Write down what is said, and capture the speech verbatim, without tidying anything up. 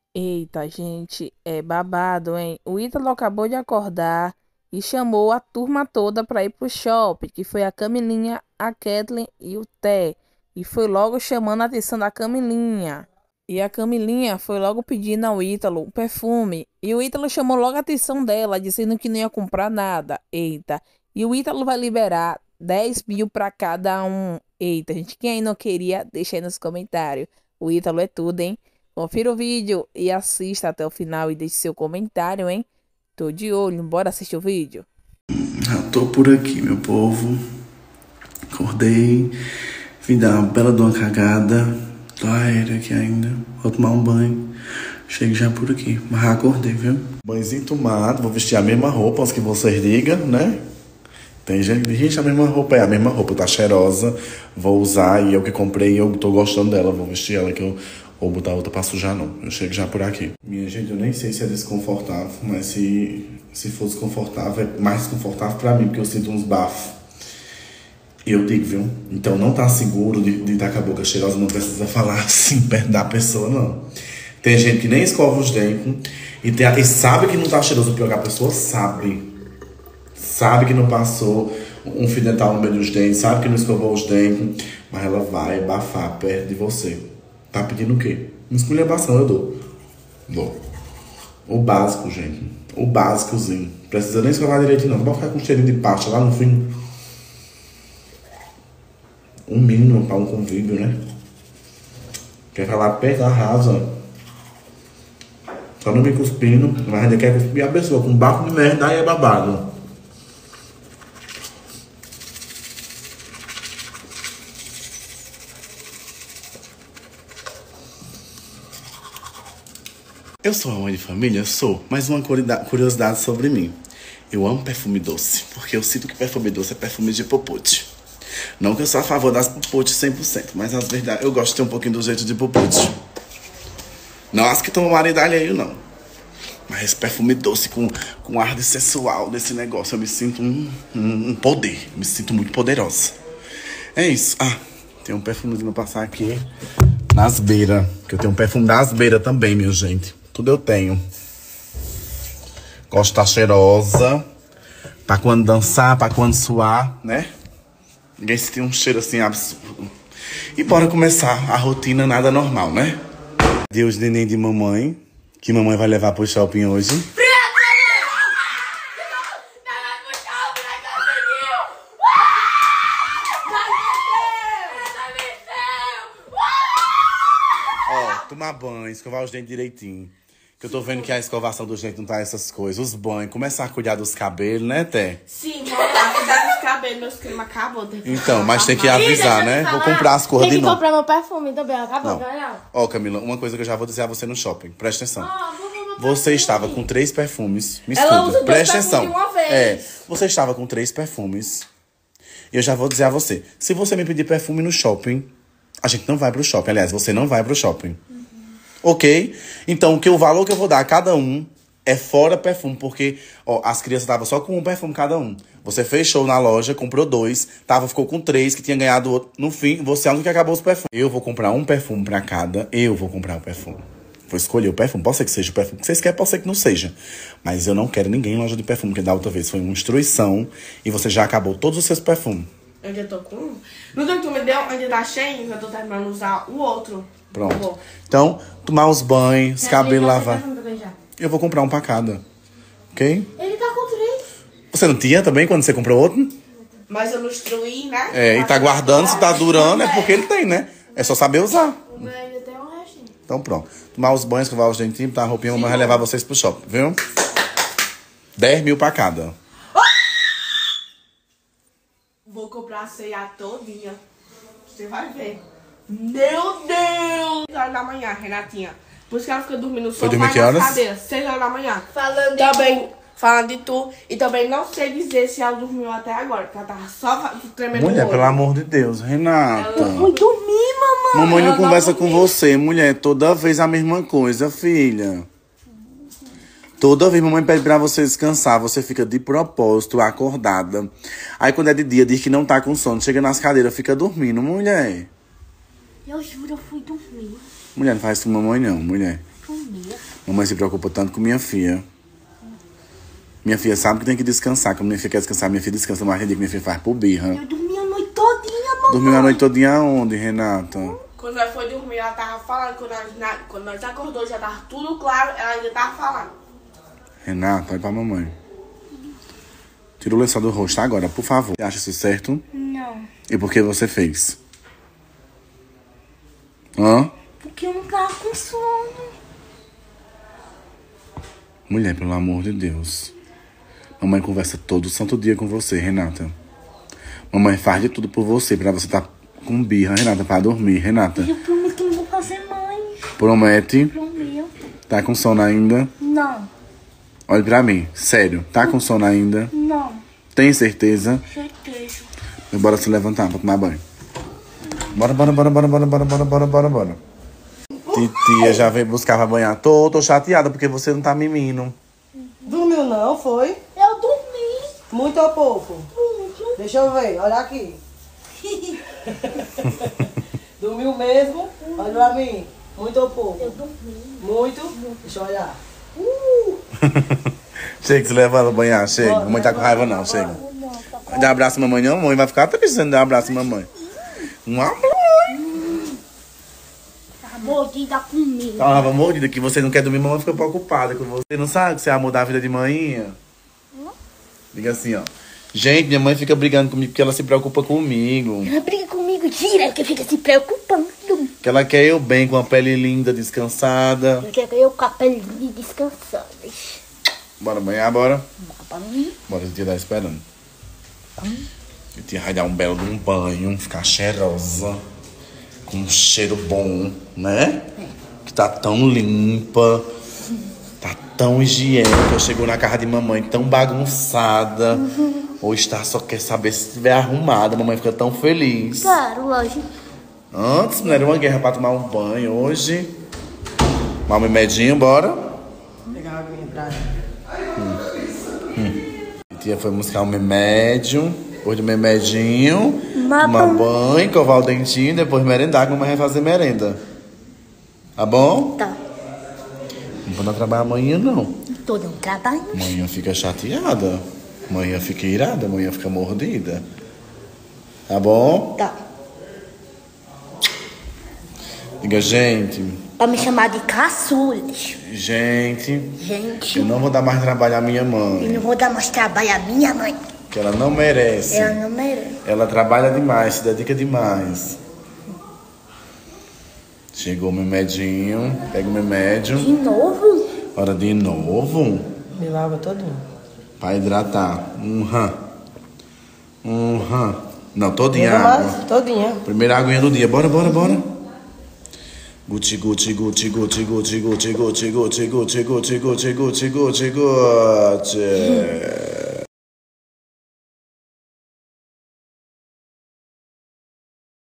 Eita, gente, é babado, hein? O Ítalo acabou de acordar e chamou a turma toda para ir pro shopping, que foi a Camilinha, a Kathleen e o Té. E foi logo chamando a atenção da Camilinha. E a Camilinha foi logo pedindo ao Ítalo um perfume. E o Ítalo chamou logo a atenção dela, dizendo que não ia comprar nada. Eita. E o Ítalo vai liberar dez mil para cada um. Eita, gente, quem aí não queria, deixa aí nos comentários. O Ítalo é tudo, hein? Confira o vídeo e assista até o final e deixe seu comentário, hein? Tô de olho, bora assistir o vídeo. Já tô por aqui, meu povo. Acordei, vim dar uma bela de uma cagada. Tô aérea aqui ainda. Vou tomar um banho. Chego já por aqui. Mas já acordei, viu? Banhozinho tomado. Vou vestir a mesma roupa, antes que vocês digam, né? Tem gente, gente, a mesma roupa é a mesma roupa, tá cheirosa. Vou usar e eu que comprei, eu tô gostando dela. Vou vestir ela que eu vou botar outra pra sujar, não. Eu chego já por aqui. Minha gente, eu nem sei se é desconfortável, mas se, se for desconfortável, é mais desconfortável pra mim, porque eu sinto uns bafos. E eu digo, viu? Então não tá seguro de, de estar com a boca cheirosa, não precisa falar assim perto da pessoa, não. Tem gente que nem escova os dentes e, tem, e sabe que não tá cheiroso, pior que a pessoa sabe. Sabe que não passou um fio dental no meio dos dentes, sabe que não escovou os dentes, mas ela vai bafar perto de você. Tá pedindo o quê? Uma esculhambação, eu dou. Dou. O básico, gente. O básicozinho. Precisa nem escovar direitinho, não. Não pode ficar com cheirinho de pasta lá no fim. Um mínimo para um convívio, né? Quer falar perto, arrasa. Só não me cuspindo, mas ainda quer cuspir a pessoa com bafo de merda, aí é babado. Eu sou uma mãe de família? Sou, mas uma curiosidade sobre mim. Eu amo perfume doce, porque eu sinto que perfume doce é perfume de popote. Não que eu sou a favor das popotes cem por cento, mas às verdade eu gosto de ter um pouquinho do jeito de popote. Não as que tomam marido alheio, não. Mas esse perfume doce com, com ar de sensual desse negócio, eu me sinto um, um, um poder. Me sinto muito poderosa. É isso. Ah, tem um perfumezinho pra passar aqui nas beiras. Que eu tenho um perfume das beiras também, minha gente. Tudo eu tenho. Gosto de estar cheirosa. Pra quando dançar, pra quando suar, né? Ninguém sentir um cheiro assim absurdo. E bora começar a rotina nada normal, né? Deus, neném de mamãe. Que mamãe vai levar pro shopping hoje. Ó, tomar banho, escovar os dentes direitinho. Que eu tô vendo que a escovação dos dentes não tá essas coisas. Os banhos, começar a cuidar dos cabelos, né, Té? Sim, vou lá cuidar dos cabelos, meus cremes acabou. Então, mas tem que avisar, né? Vou comprar as cores de novo. Tem que comprar meu perfume também, acabou, não. não. Ó, Camila, uma coisa que eu já vou dizer a você no shopping. Presta atenção. Oh, você estava com três perfumes. Me Ela escuta, usa presta dois atenção. de uma vez. É, você estava com três perfumes. E eu já vou dizer a você. Se você me pedir perfume no shopping, a gente não vai pro shopping. Aliás, você não vai pro shopping. Uhum. Ok? Então, que o valor que eu vou dar a cada um é fora perfume. Porque, ó, as crianças estavam só com um perfume cada um. Você fechou na loja, comprou dois, tava, ficou com três, que tinha ganhado outro. No fim, você é o único que acabou os perfumes. Eu vou comprar um perfume pra cada. Eu vou comprar um perfume. Vou escolher o perfume. Pode ser que seja o perfume que vocês querem, pode ser que não seja. Mas eu não quero ninguém em loja de perfume, porque da outra vez foi uma instrução e você já acabou todos os seus perfumes. Eu já tô com um. No que tu me deu, ainda tá cheio, eu tô terminando de usar o outro. Pronto. Então, tomar os banhos, cabelo lavar. Eu vou comprar um pra cada. Ok? Ele tá com três. Você não tinha também quando você comprou outro? Mas eu não instruí, né? É, e tá guardando, se tá durando, é porque ele tem, né? É só saber usar. Mas ainda tem um restinho. Então pronto. Tomar os banhos, escovar os dentinhos, tá? A roupinha, mamãe vai levar vocês pro shopping, viu? dez mil pra cada. Vou comprar a ceia todinha. Você vai ver. Meu Deus! seis horas da manhã, Renatinha. Por isso que ela fica dormindo no Foi sofá dormir que e nas horas? cadeiras. seis horas da manhã. Falando de Também, falando de tu. E também não sei dizer se ela dormiu até agora. Porque ela tava só tremendo Mulher, o olho. pelo amor de Deus, Renata. Eu vou dormir, mamãe. Mamãe não Ela conversa dormiu. com você, mulher. Toda vez a mesma coisa, filha. Toda vez mamãe pede pra você descansar, você fica de propósito, acordada. Aí quando é de dia, diz que não tá com sono. Chega nas cadeiras, fica dormindo, mulher. Eu juro, eu fui dormir. Mulher, não faz isso com mamãe não, mulher. dormia. Mamãe se preocupa tanto com minha filha. Minha filha sabe que tem que descansar. Quando minha filha quer descansar, minha filha descansa mais de dia que minha filha faz por birra. Eu dormi a noite todinha, mamãe. Dormiu a noite todinha aonde, Renata? Quando nós foi dormir, ela tava falando. Quando nós, na, quando nós acordou, já tava tudo claro. Ela ainda tava falando. Renata, olha pra mamãe. Tira o lençol do rosto agora, por favor. Você acha isso certo? Não. E por que você fez? Hã? Porque eu não tava com sono. Mulher, pelo amor de Deus. Mamãe conversa todo santo dia com você, Renata. Mamãe faz de tudo por você, pra você tá com birra, Renata, pra dormir, Renata. Eu prometo que não vou fazer mais. Promete? Prometo. Tá com sono ainda? Não. Olha pra mim, sério. Tá com sono ainda? Não. Tem certeza? Certeza. Bora se levantar pra tomar banho. Bora, bora, bora, bora, bora, bora, bora, bora, bora, bora. Titia já veio buscar pra banhar. Tô, tô chateada porque você não tá mimindo. Dormiu não, foi? Eu dormi. Muito ou pouco? Muito. Deixa eu ver, olha aqui. Dormiu mesmo? Olha pra mim. Muito ou pouco? Eu dormi. Muito? Deixa eu olhar. Chega, se leva ela banhar, chega. Bora, Mamãe tá com raiva não, chega. Não, tá Dá um abraço à mamãe não, mamãe vai ficar triste se não der um abraço à mamãe. Um abraço. Tá mordida comigo. Tava mordida que você não quer dormir, mamãe fica preocupada com você. Não sabe que você vai mudar a vida de manhinha? Diga assim, ó. Gente, minha mãe fica brigando comigo porque ela se preocupa comigo. Ela briga comigo direto, que fica se preocupando. Que ela quer eu bem, com a pele linda, descansada. Ela quer que eu com a pele descansada. Bora banhar, bora? Pra mim. Bora, a tia tá esperando. A tia vai dar um belo de um banho, ficar cheirosa. Com um cheiro bom, né? Que tá tão limpa. Tá tão higiênica. Chegou na casa de mamãe tão bagunçada. Ou está só quer saber se estiver arrumada. Mamãe fica tão feliz. Claro, lógico. Antes não era uma guerra pra tomar um banho. Hoje, tomar um remedinho, bora? Vou pegar uma aguinha pra A tia foi buscar um remédio. Depois do remedinho, Uma tomar ban- banho, covar o dentinho, depois merendar, que a mamãe vai fazer merenda. Tá bom? Tá. Não vou não trabalhar amanhã, não. Tô dando trabalho. Amanhã fica chateada. Amanhã fica irada, amanhã fica mordida. Tá bom? Tá. Diga, gente. Pra me chamar de caçulas. Gente, Gente, eu não vou dar mais trabalho à minha eu mãe. não vou dar mais trabalho à minha mãe. Que ela não merece. Ela não merece. Ela trabalha demais, se dedica demais. Chegou o meu medinho. Pega o meu médio. De novo? Hora de novo. Me lava todinho. Pra hidratar. Um rã. Um rã. Não, todinha Leva água. mais? Todinha. Primeira aguinha do dia. Bora, bora, bora. Gucci, Gucci, Gucci, Gucci, Gucci, Gucci, Gucci, Gucci, Gucci, Gucci, Gucci, Gucci, Gucci, Gucci.